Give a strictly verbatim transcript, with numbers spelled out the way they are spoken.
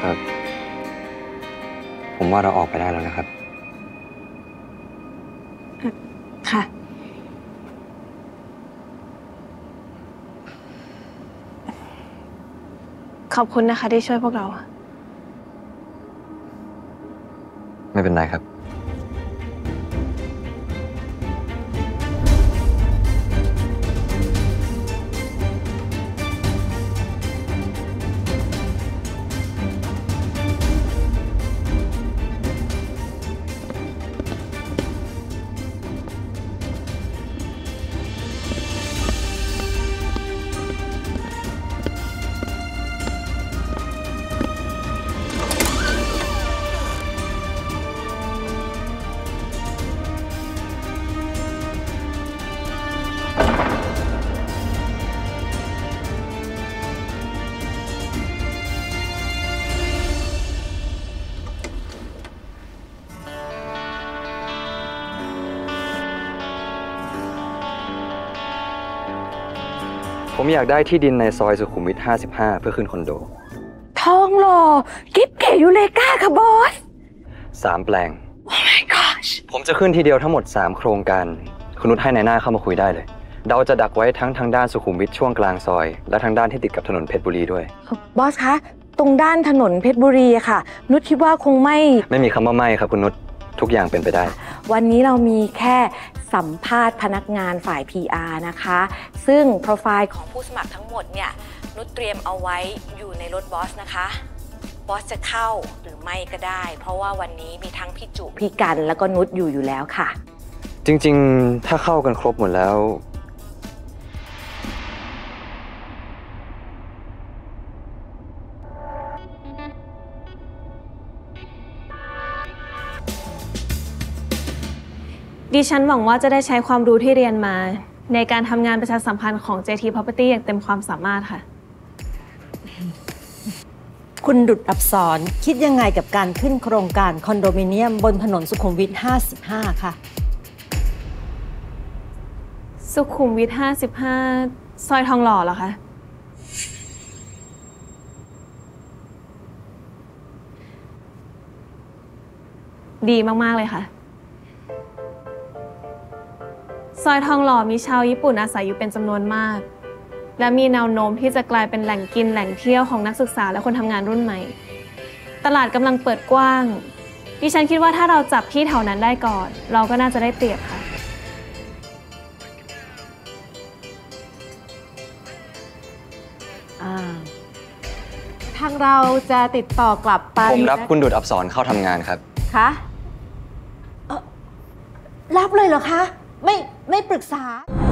ครับผมว่าเราออกไปได้แล้วนะครับค่ะขอบคุณนะคะที่ช่วยพวกเราไม่เป็นไรครับผมอยากได้ที่ดินในซอยสุขุมวิทห้าสิบห้าเพื่อขึ้นคอนโดทองหล่อกิ๊บเก๋ยูเลกาค่ะบอสสามแปลง Oh my gosh ผมจะขึ้นทีเดียวทั้งหมดสามโครงการคุณนุชให้นายหน้าเข้ามาคุยได้เลยเราจะดักไว้ทั้งทางด้านสุขุมวิทช่วงกลางซอยและทางด้านที่ติดกับถนนเพชรบุรีด้วยบอสคะตรงด้านถนนเพชรบุรีอะค่ะนุชคิดว่าคงไม่ไม่มีคำว่าไม่ครับคุณนุชทุกอย่างเป็นไปได้วันนี้เรามีแค่สัมภาษณ์พนักงานฝ่าย พี อาร์ นะคะซึ่งโปรไฟล์ของผู้สมัครทั้งหมดเนี่ยนุชเตรียมเอาไว้อยู่ในรถบอสนะคะบอสจะเข้าหรือไม่ก็ได้เพราะว่าวันนี้มีทั้งพี่จุพี่กันแล้วก็นุชอยู่อยู่แล้วค่ะจริงๆถ้าเข้ากันครบหมดแล้วดิฉันหวังว่าจะได้ใช้ความรู้ที่เรียนมาในการทำงานประชาสัมพันธ์ของ เจ ที Property อย่างเต็มความสามารถค่ะคุณดุจอับสรคิดยังไงกับการขึ้นโครงการคอนโดมิเนียมบนถนนสุขุมวิทห้าสิบห้าค่ะสุขุมวิทห้าสิบห้าซอยทองหล่อเหรอคะดีมากๆเลยค่ะซอยทองหล่อมีชาวญี่ปุ่นอาศัยอยู่เป็นจำนวนมากและมีแนวโน้มที่จะกลายเป็นแหล่งกินแหล่งเที่ยวของนักศึกษาและคนทำงานรุ่นใหม่ตลาดกำลังเปิดกว้างดิฉันคิดว่าถ้าเราจับที่แถวนั้นได้ก่อนเราก็น่าจะได้เปรียบค่ะทางเราจะติดต่อกลับไปผมรับคุณดุจอับสรเข้าทำงานครับคะรับเลยเหรอคะไม่ไม่ปรึกษา